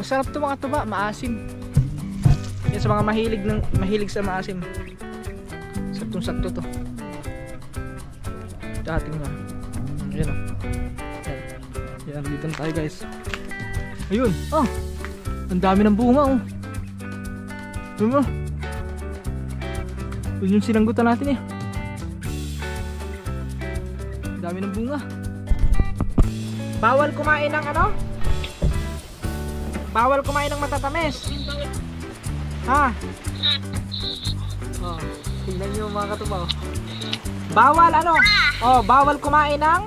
Masarap to mga tuba, maasim. Yan sa mga mahilig sa maasim. Saktong-sakto to. Dating nga. Ayan o. Yan, dito na tayo guys. Ayun, oh. Ang dami ng bunga oh. Ayun mo. Yun yung sinanggutan natin eh. Ang dami ng bunga. Bawal kumain ng ano? Bawal kumain ng matatamis. Ha? Oh, tingnan nyo mga katubaw. Bawal ano? Oh, bawal kumain ng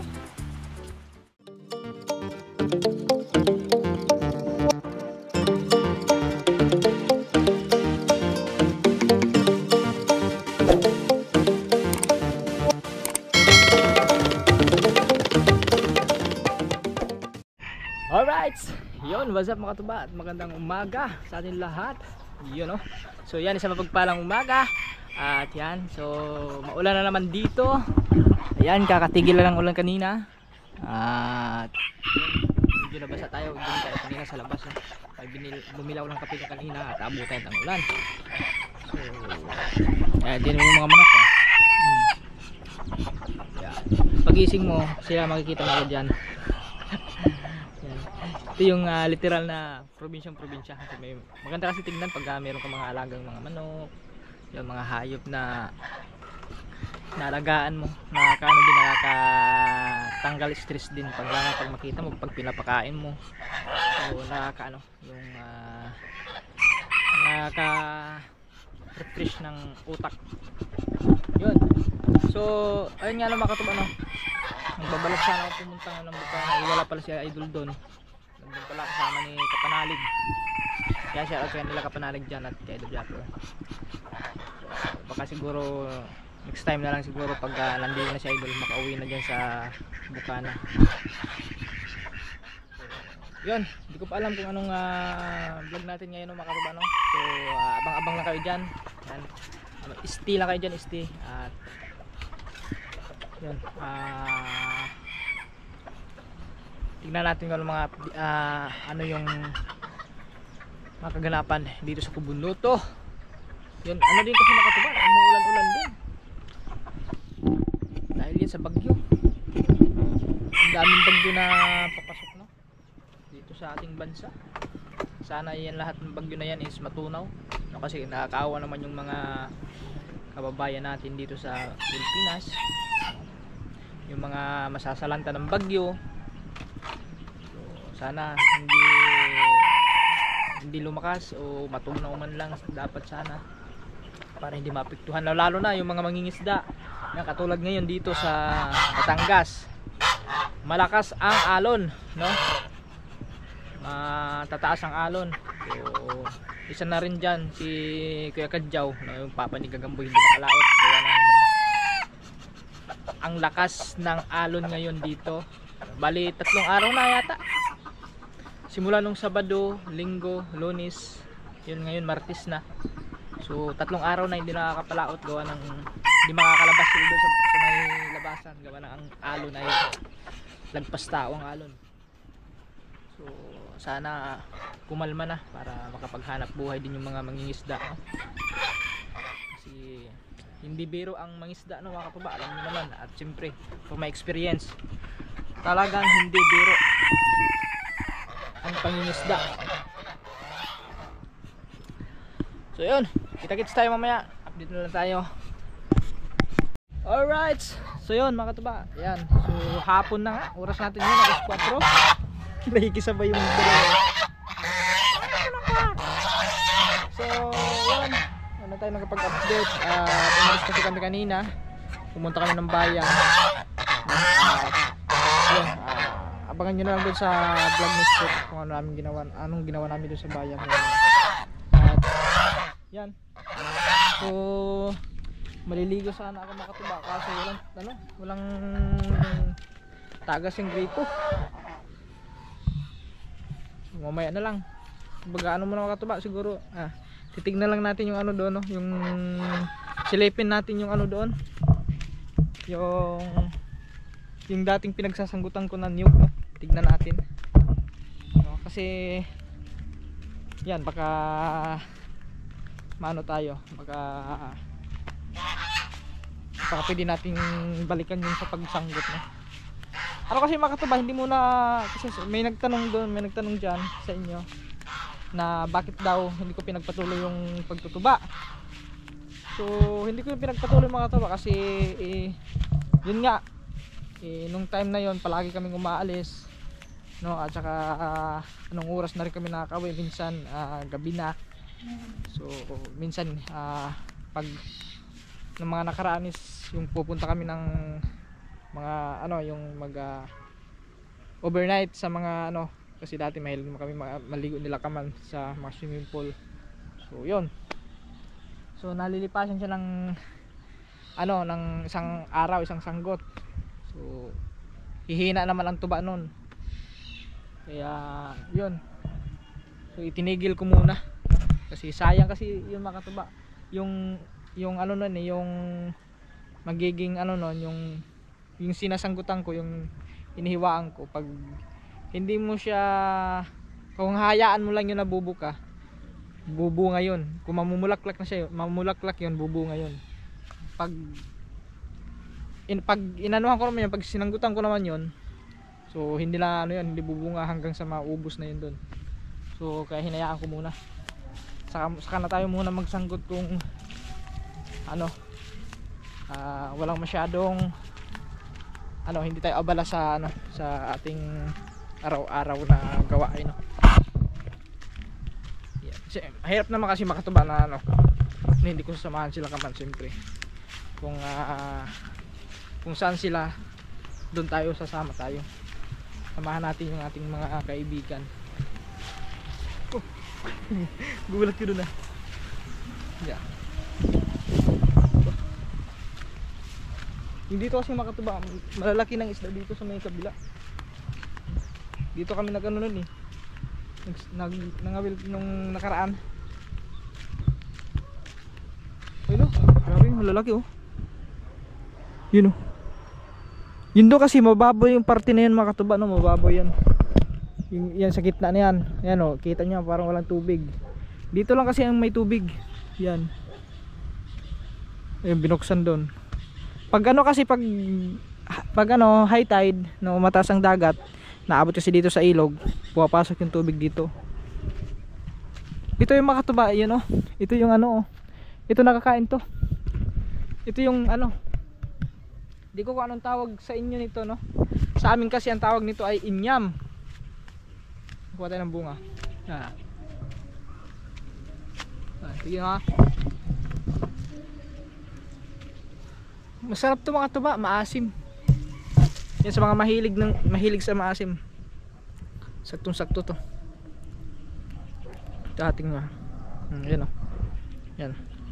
Alright, yun, what's up mga tuba at magandang umaga sa atin lahat. Yun oh. So yan, isang mapagpalang umaga. At yan, so maulan na naman dito. Ayan, kakatigil lang ng ulan kanina. At medyo nabasa tayo, doon tayo kanina sa labas no? Bumilaw lang kape kanina at abutan ng ulan. So, ayan, din yung mga manok oh. Yan. Pagising mo, sila makikita mo dyan. Ito yung literal na probinsyang-probinsya. May maganda kasi tignan pag meron ka mga alagang mga manok, yung mga hayop na naalagaan mo, nakakaano din, nakakatanggal stress din pag makita mo, pag pinapakain mo. So nakakaano yung nakaka-refresh ng utak. Yun. So ayun nga lang mga katuba no. Magbabalak sana ako pumunta ng Bukana. Wala pala si Idol doon. Nandun pala kasama ni Kapanalig. Kaya shoutout sa kanila Kapanalig dyan at kay Idol Japper. Baka siguro next time na lang siguro pag nandito na si Idol, makauwi na dyan sa Bukana. Yun, hindi ko pa alam kung anong vlog natin ngayon no, mga katuba no. So abang-abang lang kayo dyan. Yan. Isti lang kayo dyan, isti. At yun, tignan natin kung mga ano yung mga kaganapan dito sa Kubunluto. Yun, ano din kasi nakatuba, umuulan-ulan din dahil yan sa bagyo. Ang daming bagyo na papasok no dito sa ating bansa. Sana yan, lahat ng bagyo na yan is matunaw no, kasi nakakaawa naman yung mga kababayan natin dito sa Pilipinas, yung mga masasalanta ng bagyo. So, sana hindi lumakas o matunaw man lang dapat sana para hindi maapektuhan, lalo na yung mga mangingisda. Yan, katulad ngayon dito sa Batangas, malakas ang alon no, matataas ang alon. So isa na rin dyan si Kuya Kadjaw no, yung papa ni Gagamboy, hindi nakalaot kaya ang lakas ng alon ngayon dito. Bali 3 araw na yata, simula nung Sabado, Linggo, Lunes, yun ngayon Martes na. So 3 araw na hindi nakakapalaot gawa ng hindi makakalabas sila doon sa may labasan gawa ng ang alon ay lagpas tao ang alon. So sana kumalma na para makapaghanap buhay din yung mga mangingisda no? Kasi hindi biro ang mangisda no mga katuba, alam niyo naman. At siyempre from my experience, talagang hindi biro ang pangingisda. So yun, kita-kits tayo mamaya, update na lang tayo. Alright, so yun mga katuba, yan, so hapon na nga, oras natin yun, alas 4. Nakikisabay yung dalawa. So yun, ano tayo nakapag-update. Pumalis kasi kami kanina, pumunta kami ng bayan. Yun, abangan nyo na lang doon sa vlog ni Step kung ano namin ginawa, anong ginawa namin doon sa bayan. At yan, so maliligo sana ako mga katuba kasi walang tagas yung gripo. Mamaya na lang, baga ano muna mga katuba siguro, titignan lang natin yung ano doon no? Yung silipin natin yung ano doon, yung dating pinagsasanggutan ko na niyog no? Tignan natin no? Kasi yan baka maano tayo, baka pwede nating balikan yun sa pagsanggot no? Ano kasi mga katuba, hindi muna kasi may nagtanong doon, may nagtanong dyan sa inyo na bakit daw hindi ko pinagpatuloy yung pagtutuba. So hindi ko yung pinagpatuloy mga katuba kasi yun nga nung time na yon palagi kaming umaalis no, at saka anong oras na rin kami nakakauwi, minsan gabi na. So minsan pag ng mga nakaraan is yung pupunta kami ng mga ano yung mag overnight sa mga ano, kasi dati mahilig kami maligo nila kaman sa mga swimming pool. So yun, so nalilipasan siya ng ano ng isang araw, isang sanggot. So hihina naman ang tuba nun, kaya yun, so itinigil ko muna kasi sayang, kasi yun mga katuba, yung ano nun yung magiging ano nun, yung sinasanggutan ko, yung inihiwaan ko, pag hindi mo siya, kung hayaan mo lang yun na bubuka, bubunga yun. Kung mamumulaklak na siya, mamumulaklak yun, bubunga yun. Pag inanuhan ko naman yun, pag sinanggutan ko naman yun, so hindi na ano yun, hindi bubunga hanggang sa maubos na yun dun. So kaya hinayaan ko muna, saka na tayo muna magsanggot kung ano, walang masyadong ano, hindi tayo abala sa ano, sa ating araw-araw na gawain no? Yeah. Kasi mahirap naman kasi makatuba na ano, hindi ko sasamahan sila kaman. Siyempre kung saan sila, doon tayo sasama tayo, samahan natin yung ating mga kaibigan. Gulat ko doon na. Yeah. Hindi dito kasi makatuba, malalaki ng isda dito sa may kabila. Dito kami nag-ano nun eh, nangawil nung nakaraan. Ayun o, grabe, malalaki oh. Yun oh. Yun do kasi mababaw yung parte na yun mga katuba no, mababaw yan. Yan sa gitna na yan. Yan oh, kita nyo parang walang tubig. Dito lang kasi ang may tubig. Yan. Ayun, binuksan doon. Pag ano kasi pag ano high tide no, mataas ang dagat, naabot kasi dito sa ilog, pumapasok yung tubig dito. Ito yung mga katuba, yun oh. Ito yung ano oh. Ito nakakain to. Ito yung ano, di ko kung anong tawag sa inyo nito no. Sa amin kasi ang tawag nito ay inyam. Kuha tayo ng bunga. Sige nga. Masarap to mga tuba, maasim. Yan sa mga mahilig sa maasim. Saktong sakto to. Dating nga. Yan o. Yan.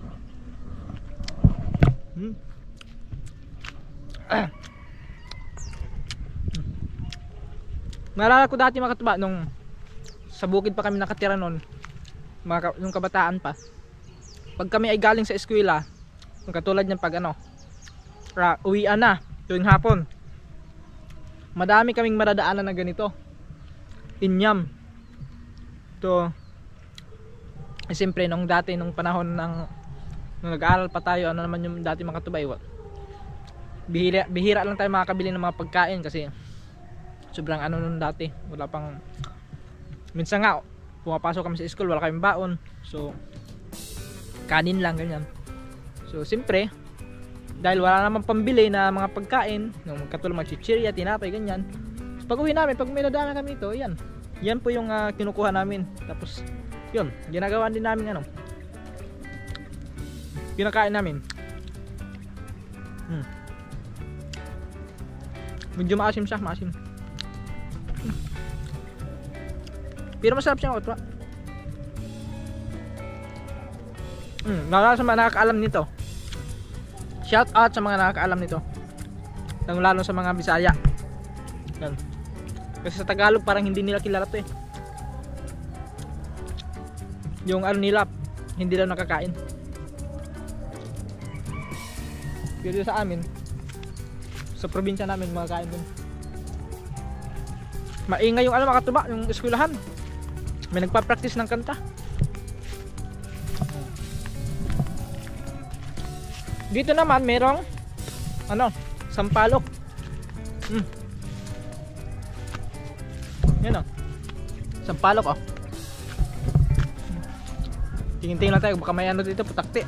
Naalala ko dati mga katuba, nung sa bukid pa kami nakatira noon, nung kabataan pa, pag kami ay galing sa eskwela, katulad niyan pag ano, uwian na tuwing hapon, madami kaming madadaanan na ganito, inyam to. Siyempre nung dati, nung panahon nung nag-aaral pa tayo, ano naman yung dati mga katubay, bihira lang tayo makakabili ng mga pagkain kasi sobrang ano nung dati, wala pang, minsan nga pumapasok kami sa school, wala kaming baon, so kanin lang ganyan. So siyempre dahil wala namang pambili na mga pagkain, nung katulad mga chichirya, tinapay, ganyan. So, pag uwi namin, pag may nadaanan kami ito, yan po yung kinukuha namin. Tapos yun, ginagawa din namin ano, kinakain namin. Medyo maasim siya, maasim. Pero masarap siya mga. Lalo sa mga nakakaalam nito, shout out sa mga nakakaalam nito, lalo sa mga Bisaya. Yan. Kasi sa Tagalog parang hindi nila kilala to eh. Yung ano nila, hindi daw nakakain. Pero sa amin, sa probinsya namin, makakain dun. Maingay yung ano mga katuba, yung eskwelahan. May nagpa-practice ng kanta. Dito naman merong ano, sampalok. Yan o. Sampalok o. Tingin-tingin lang tayo baka may ano dito, putakti.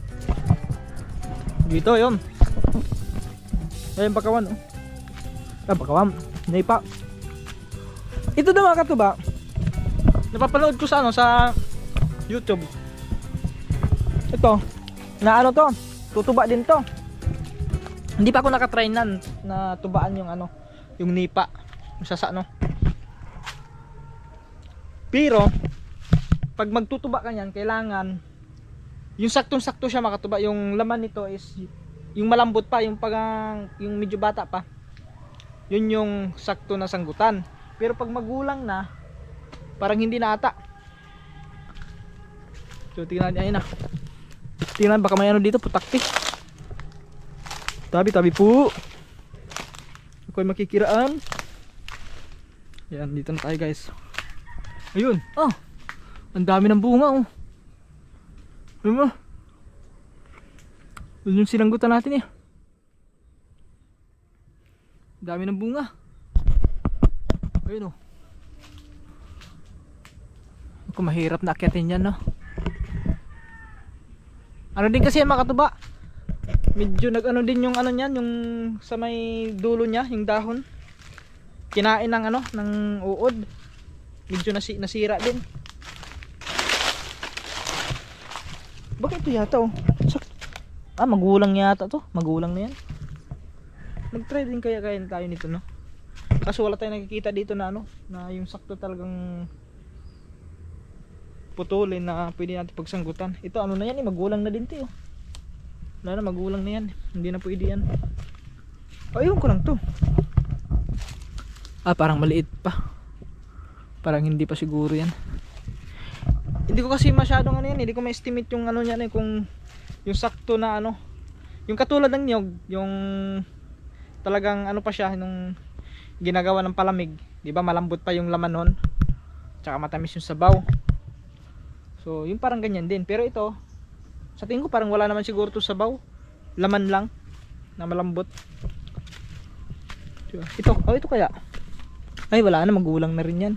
Dito yun. Ayun bakawan o. Bakawan. Naipa. Ito na mga katuba. Napapanood ko sa ano, sa YouTube. Ito. Na ano to? Tutuba din to. Hindi pa ako nakatry na tubaan yung ano, yung nipa. Yung sasa no. Pero pag magtutuba ka niyan, kailangan yung saktong-sakto siya makatuba. Yung laman nito is yung malambot pa, yung yung medyo bata pa. Yun yung sakto na sanggutan. Pero pag magulang na, parang hindi na ata. So tingnan niya, ayun na. Tingnan baka may ano dito, putakti. Tabi po. Ako'y makikiraan. Yan, dito na tayo guys. Ayun, ang dami ng bunga oh. Ano mo? Yun yung sinanggutan natin eh. Dami ng bunga. Ayun oh. Ako mahirap na akyatin yan no. Ano din kasi mga katuba, medyo nag-ano din yung ano niyan, yung sa may dulo niya, yung dahon. Kinain ng ano, ng uod. Medyo nasira din. Bakit ito yata oh? Magulang yata to. Magulang na yan. Mag-try din kaya tayo nito no. Kaso wala tayong nakikita dito na ano, na yung sakto talagang putulin na pwede natin pagsanggutan. Ito ano na yan eh, magulang na din 'to. Wala na, magulang na yan. Hindi na pwede yan. Ayun ko lang to. Parang maliit pa. Parang hindi pa siguro yan. Hindi ko kasi masyadong ano yan, hindi ko ma-estimate yung ano niyan eh, kung yung sakto na ano. Yung katulad ng niyog, yung talagang ano pa siya nung ginagawa ng palamig, 'di ba? Malambot pa yung laman nun. Tsaka matamis yung sabaw. So, yung parang ganyan din. Pero ito, sa tingin ko parang wala naman siguro to sabaw. Laman lang na malambot. Ito kaya. Ay, wala na, magulang na rin yan.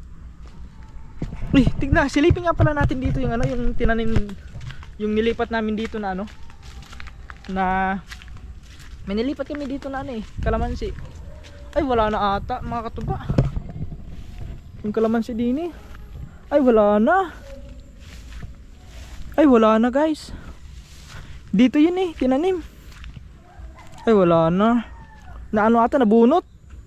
Uy, tignan, silipin nga pala natin dito yung ano, yung tinanim, yung nilipat namin dito na ano. Na may nilipat kami dito na ano eh, kalamansi. Ay, wala na ata, mga katuba. Yung kalamansi din eh. Ay, wala na. Ay, wala na guys. Dito yun eh, tinanim. Ay, wala na. Na ano ata, nabunot.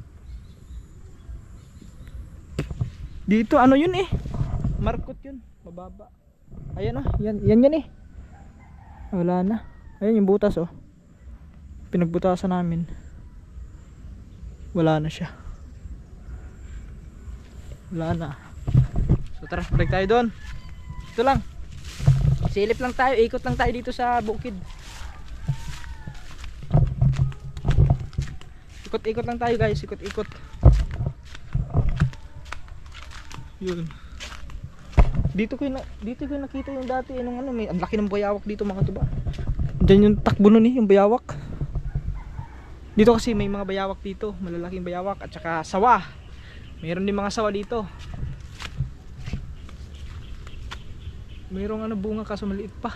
Dito, ano yun eh. Markot yun, mababa. Ayan oh, yan eh. Wala na. Ayan yung butas oh. Pinagbutasan namin. Wala na siya. Wala na. So tara, balik tayo doon. Ito lang. Silip lang tayo, ikot lang tayo dito sa bukid. Ikot-ikot lang tayo guys, ikot-ikot. Yun. Dito ko nakita yung dati nung ano, may ang laki ng bayawak dito mga tuba. Diyan yung takbo nun eh, yung bayawak. Dito kasi may mga bayawak dito, malalaking bayawak at saka sawa. Mayroon din mga sawa dito. Mayroong ano bunga kaso maliit pa.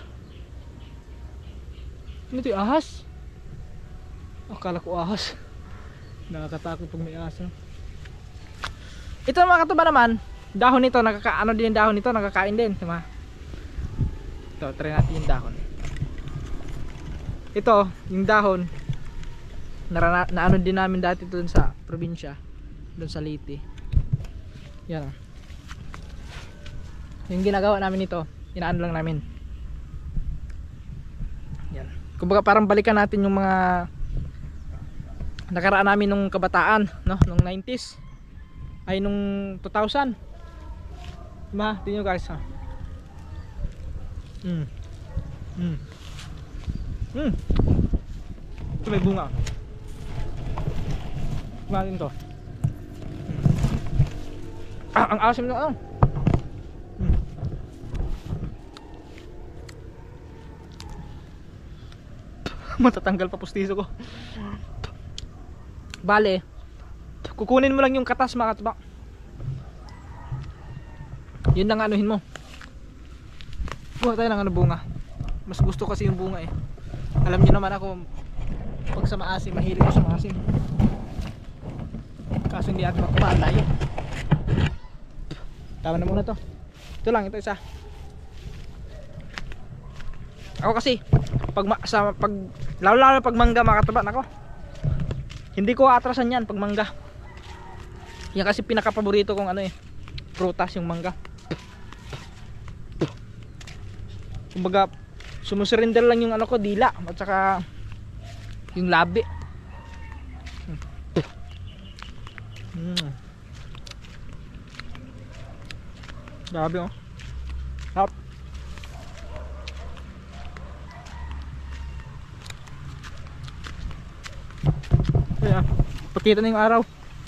Ano ito yung ahas? Akala ko ahas. Nakakatakot pag may ahas no? Ito mga katuba naman, dahon nito, ano din yung dahon nito, nakakain din, diba? Ito, try natin yung dahon. Ito, yung dahon na ano din namin dati doon sa probinsya, doon sa Leyte. Yan. Yung ginagawa namin ito, inaano lang namin. Yan. Kumbaga parang balikan natin yung mga nakaraan namin nung kabataan, no, nung 90s. Ay nung 2000. Diba? Tingnan nyo guys ha. Ito may bunga. Kumain to. Ang asim na ano. Matatanggal pa pustiso ko. Bale, kukunin mo lang yung katas mga katuba. Yun lang anuhin mo. Kuha tayo ng bunga. Mas gusto kasi yung bunga eh. Alam niyo naman ako, pag sa maasim, mahilig ko sa maasim. Kaso hindi natin magpapaan tayo. Tama na muna to. Ito lang, ito isa. Ako kasi lalo pag mangga mga katuba, nako, hindi ko aatrasan yan pag mangga. Yan kasi pinaka-paborito kong ano eh, prutas yung mangga. Kumbaga sumusurrender lang yung ano ko, dila at saka yung labi. Grabe oh. Sarap. Ayan, pakita na yung araw.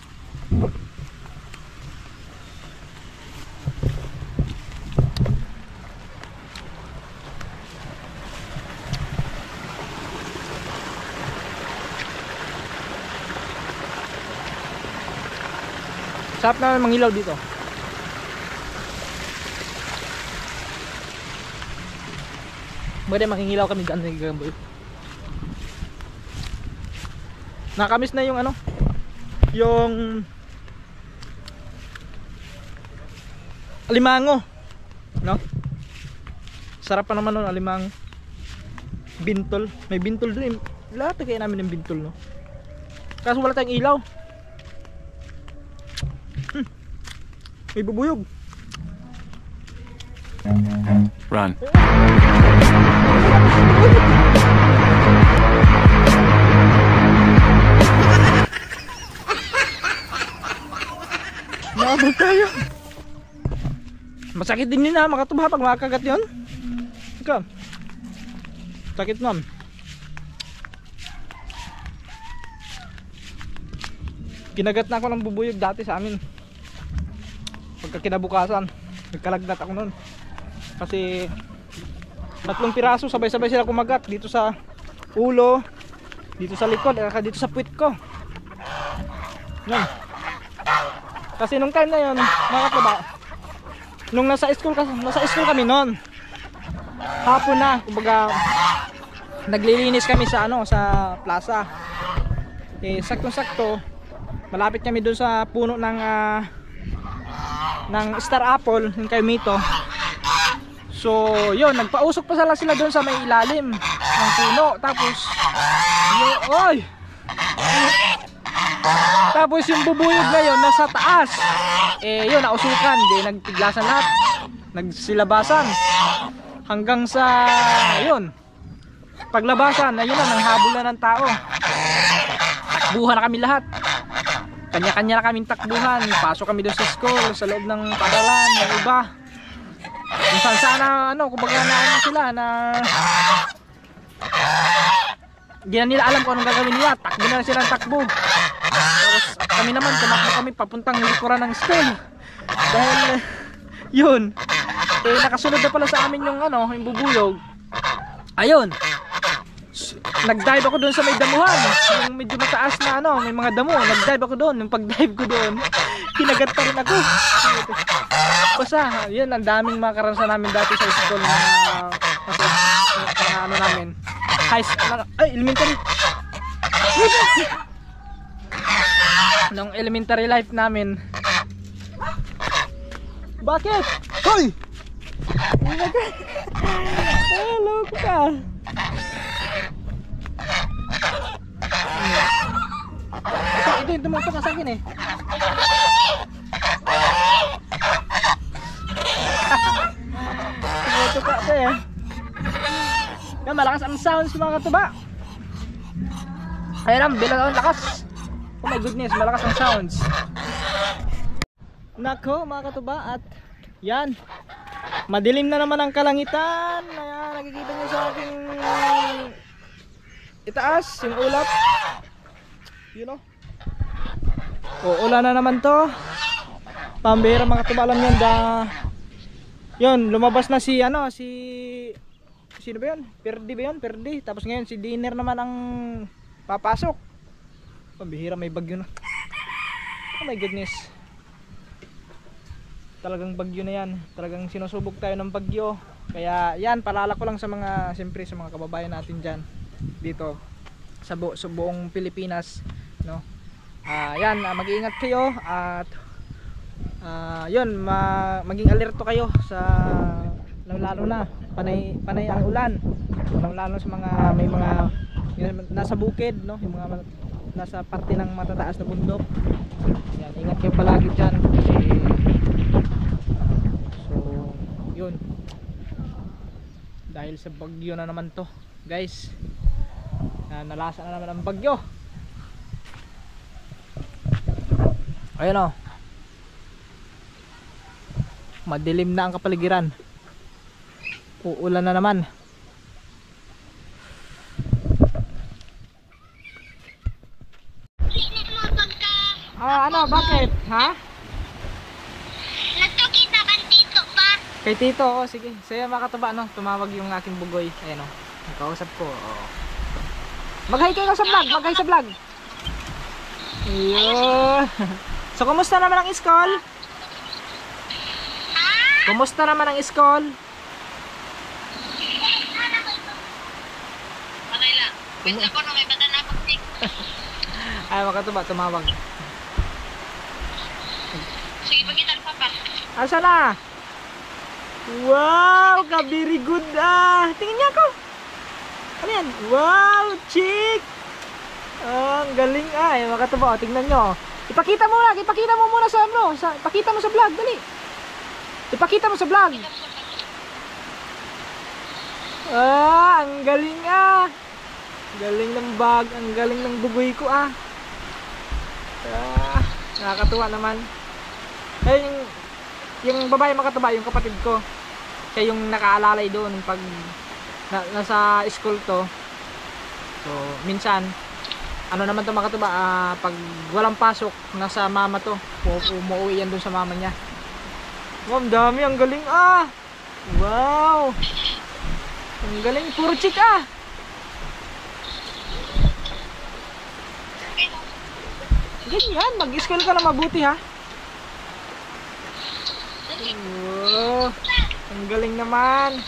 Sarap naman mangilaw dito. Pwede makingilaw kami dyan sa Gagamboy. Nakamiss na yung ano, yung alimango, no? Sarap pa naman nun alimango. Bintol, may bintol dun eh. Lahat kaya namin ng bintol, no? Kaso wala tayong ilaw. May bubuyog. Run. Nabot tayo. Masakit din yun na makatuba pag makakagat yun. Ika. Sakit ma'am. Kinagat na ako ng bubuyog dati sa amin. Pagka kinabukasan, nagkalagnat ako nun. Kasi 3 piraso sabay-sabay sila kumagat. Dito sa ulo, dito sa likod, at dito sa puwit ko. Yan. Kasi nung time na yun, mga katuba, nung nasa school kami noon, hapon na, kumbaga naglilinis kami sa ano, sa plaza. Eh saktong-sakto, malapit kami doon sa puno ng star apple, yung kay Mito. So yun, nagpausok pa sila doon sa may ilalim ng puno. Tapos oy, tapos yung bubuyog na yun nasa taas. Eh yun, nausukan, di nagtiglasan lahat, nagsilabasan hanggang sa yun, paglabasan na yun na, nanghabol na ng tao. Takbuhan na kami lahat, kanya-kanya na kaming takbuhan. Pasok kami doon sa school, sa loob ng paaralan, yung iba kung saan sana ano, kumbaga na ano sila na hindi na nila alam kung anong gagawin nila. Takbo na silang takbo. Tapos kami naman, tumakbo kami papuntang likuran ng school. Dahil yun, eh nakasunod na pala sa amin yung ano, yung bubuyog. Ayun, nag-dive ako doon sa may damuhan, yung medyo mataas na ano, may mga damo. Nag-dive ako doon. Yung pag-dive ko doon, kinagat pa rin ako. Basta, yun, ang daming mga karanasan namin dati sa school na ano namin, high school, ay, elementary. Nung elementary life namin. Bakit? Hoy! Hello ka. Ito yung tumutok ka sa akin eh. Tumutok ka ito eh. Yan, malakas ang sounds mga katuba. Ayan ang bilang ang lakas. Oh my goodness, malakas ang sounds. Nako mga katuba, at yan, madilim na naman ang kalangitan. Ayan, nakikita nyo sa aking itaas, yung ulap. You know, uulan na naman to. Pambihira mga katuba, alam yan. Yun, lumabas na si ano, si Sino ba yun? Perdi ba yun? Perdi. Tapos ngayon si Dinner naman ang papasok. Pambihira, may bagyo na. Oh my goodness. Talagang bagyo na yan. Talagang sinusubok tayo ng bagyo. Kaya yan, palala ko lang sa mga, siyempre sa mga kababayan natin dyan dito sa buong Pilipinas, no? Yan, mag-iingat kayo at yun, maging alerto kayo sa lalo na panay ang ulan, lalo sa mga may mga nasa bukid, no? Yung mga nasa parte ng matataas na bundok. Yan, ingat kayo palagi dyan kasi so yun, dahil sa bagyo na naman to guys, nalasa na naman ang bagyo. Ayun o, madilim na ang kapaligiran, uulan na naman. Ano, bakit? Ha? Nagtukita kan tito ba? Kay Tito, oh, sige. Saya makataba, no? Tumawag yung aking bugoy. Ayan, oh. Nakausap ko, oh. Mag-hi kayo sa vlog, mag-hi sa vlog. Ayun. So, kumusta naman ang school? Kumusta naman ang school? Okay lang. Pwede ako na may bata na pag-tik. Ay, makataba, tumawag. Sige, pag-itan pa pa. Asa na? Wow, ka very good ah. Tingin niya ako. Ano yan? Wow, chick. Ang galing ah. Ay, makataba, oh, tingnan nyo. Ipakita mo muna sa ano, ipakita mo sa vlog, dali. Ipakita mo sa vlog. Ang galing ah. Galing ng bag, ang galing ng bugoy ko ah. Nakakatuwa naman. Ay, yung babae makataba, yung kapatid ko. Siya yung nakaalalay doon pag nasa school to. So, minsan ano naman to makataba, pag walang pasok, nasa mama to. Umuwi yan doon sa mama niya. Wow, ang dami, ang galing ah. Wow. Ang galing, puro chick ah. Ganyan, mag-school ka na mabuti ha. Wow, ang galing naman.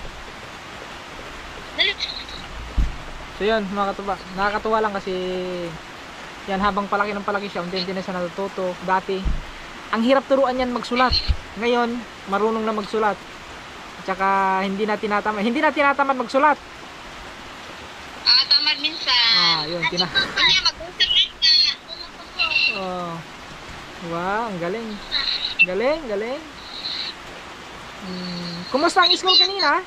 So yun mga katuba, nakakatuwa lang kasi yan, habang palaki ng palaki siya, unti-unti na siya natututo. Dati ang hirap turuan yan magsulat, ngayon marunong na magsulat. At saka hindi na tinatamad magsulat. Tamad minsan. Yun, Kanya mag-usap na. Oh. Wow, ang galing. Galing. Kumusta ang school kanina?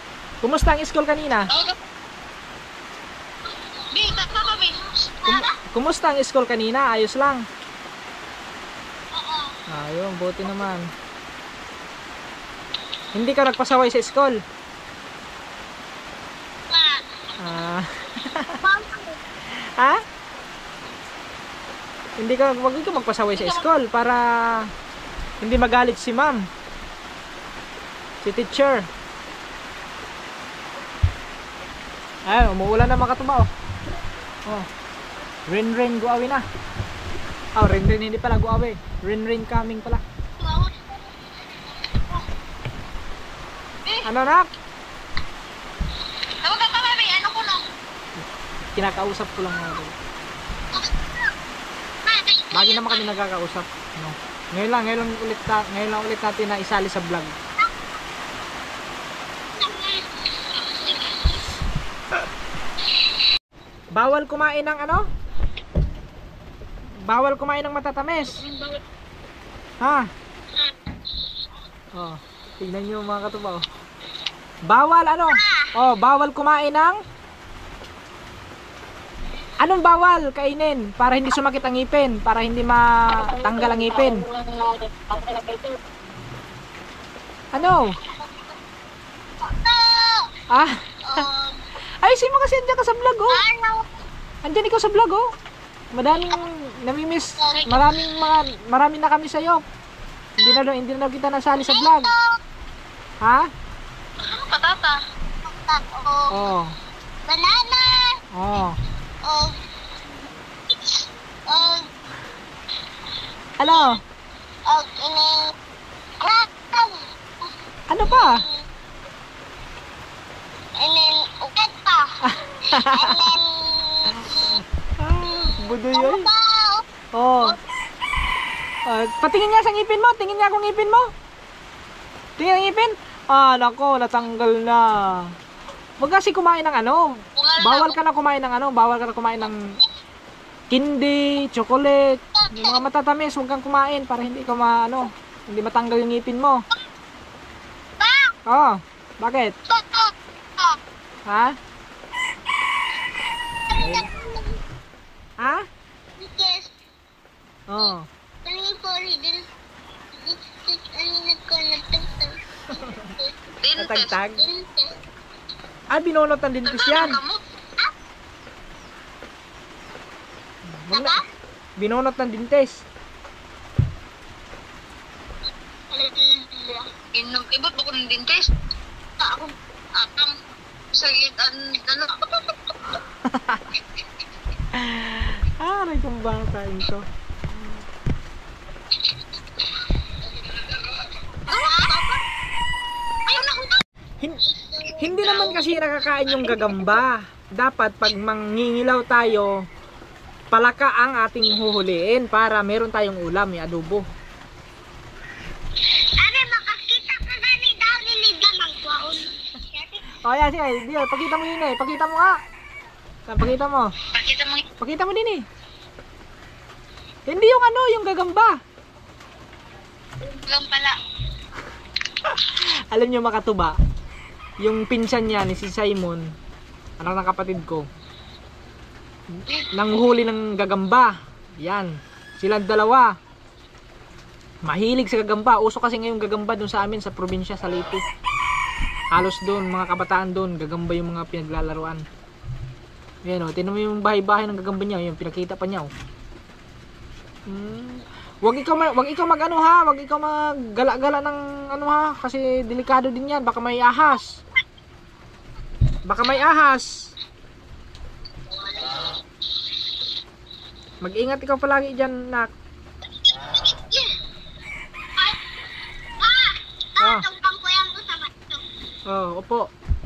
Kumusta ang school kanina? Ayos lang. Ayun, buti naman. Hindi ka nagpasaway sa school? Ha? Wag ka magpasaway sa school para hindi magalit si ma'am, si teacher. Ay, umuulan na mga katuba, oh. Rain guawi na. Rain hindi pala guawi. Rain coming pala. Ano nak? Tawag ka pa, baby. Ano ko lang? Kinakausap ko lang mga katuba. Lagi naman kami nagkakausap, no? Ngayon lang ulit natin na isali sa vlog. Bawal kumain ng ano? Bawal kumain ng matatamis. Ha? Oh, tignan niyo mga katuba, oh. Bawal ano? Oh, bawal kumain ng anong bawal kainin para hindi sumakit ang ngipin, para hindi matanggal ang ngipin? Ano? Ayusin mo kasi andyan ka sa vlog, oh. Andyan ikaw sa vlog, oh. Madaming namimiss. Marami na kami sa'yo. Hindi na kita nasali sa vlog. Ha? Patata. Oh. banana, Oh. oh, oh, Ano? oh, ining crab, Ano pa? and then uketa, and then Budoy yun. babaw. Oh. Patingin nga sa ngipin mo. Tingin nga kung ngipin mo. Tingin ang ngipin. Nako, natanggal na. Huwag kasi kumain ng ano. Bawal ka na kumain ng ano. Bawal ka na kumain ng candy, chocolate, yung mga matatamis. Huwag kang kumain para hindi ka hindi matanggal yung ngipin mo. Oh, bakit? Ha? Ha? Yes, Oh. paling pori din. Ano nagtagtag? Natagtag? Binunot ng dentist yan. Binunot ng dentist. Ibot ako ng dentist. Ako, saglit, ano? Aray kong bata ito. Hindi naman kasi nakakain yung gagamba. Dapat pag mangingilaw tayo, palaka ang ating huhuliin para meron tayong ulam, yung adobo. Ano, makakita ka gani daw ni Damang Kwaon. O yan, sige, Dio, pakita mo yun eh. Pakita mo nga. Pakita mo. Pakita mo. Pakita mo din eh. Hindi yung yung gagamba. Lang pala. Alam niyo makatuba, yung pinsan niya ni si Simon, anak ng kapatid ko, nanghuli ng gagamba. Yan, silang dalawa. Mahilig sa gagamba. Uso kasi ngayong gagamba dun sa amin sa probinsya, sa Leyte. Halos doon, mga kabataan doon, gagamba yung mga pinaglalaruan. Yan o, tinan mo yung bahay-bahay ng gagamba niya, yung pinakita pa niya o. Wag ikaw mag-ano ha, wag ikaw maggala-gala ng ano ha, kasi delikado din yan, baka may ahas. Baka may ahas. Mag-ingat ikaw palagi dyan, nak. Ah. Opo.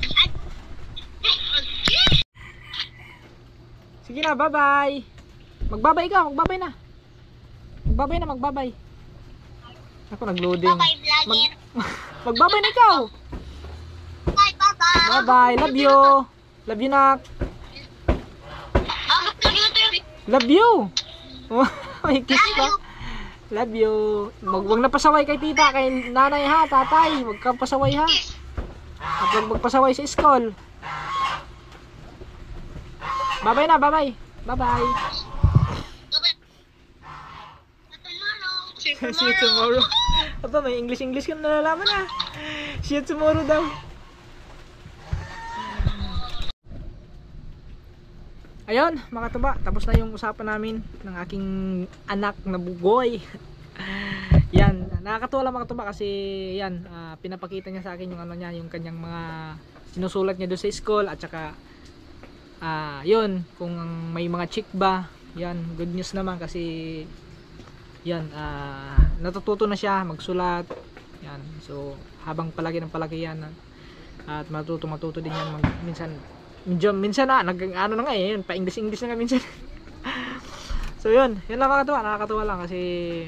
Sige na, bye-bye. Magbabay ka, magbabay na. Magbabay. Ako nag-loading. Bye-bye, vlogger. Magbabay na ikaw. Bye-bye. Bye-bye, love you. Love you, nak. Love you. May kiss pa. Love you. Wag na pasaway kay tita, kay nanay ha, tatay. Wag kang pasaway ha. At wag magpasaway sa school. Bye-bye na, bye-bye. Bye-bye. See you tomorrow. Aba, may English ka na nalalaman ha. See you tomorrow daw. Ayun, mga tuba, tapos na yung usapan namin ng aking anak na bugoy. Yan, nakakatuwa lang mga tuba kasi yan, pinapakita niya sa akin yung niya, yung kanyang mga sinusulat niya doon sa school at saka yun, kung may mga chick ba, yan, good news naman kasi yan, natututo na siya magsulat. Yan, so habang palagi yan at matuto din yan minsan nag-ano na nga yun, pa English na nga minsan. So yun lang nakakatuwa lang kasi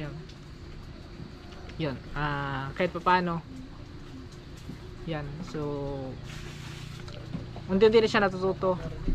yun, kahit pa paano yan, so unti-unti na siya natututo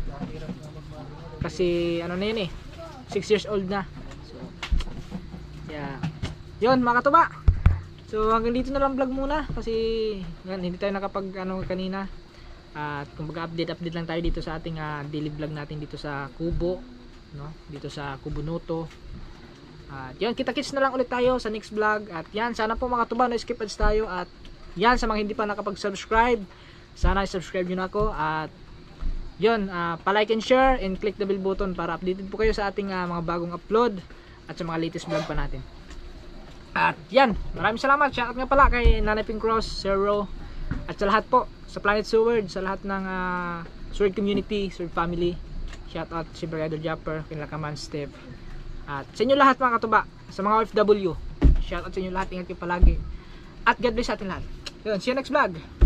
kasi ano na yun 6 years old na. So yeah, yun mga katuba, so hanggang dito na lang vlog muna kasi yan, hindi tayo nakapag kanina. At kumbaga update lang tayo dito sa ating daily vlog natin dito sa Kubo, no? Dito sa Kubo Noto. At yan, kita-kits na lang ulit tayo sa next vlog. At yan, sana po mga tuba, no skip ads tayo. At yan, sa mga hindi pa nakapag-subscribe, sana i-subscribe nyo na ako. At yun, pa-like and share and click the bell button para updated po kayo sa ating mga bagong upload at sa mga latest vlog pa natin. At yan, maraming salamat. Shoutout nga pala kay Nanay Pink Cross, Sir Ro, At sa lahat po, sa Planet Sword, sa lahat ng Sword community, Sword family, shout out si Brother Japper, kila Kaman Steph. At sa inyo lahat mga katuba, sa mga OFW, shout out sa inyo lahat, ingat kayo palagi. At God bless sa atin lahat. Yun, see you next vlog.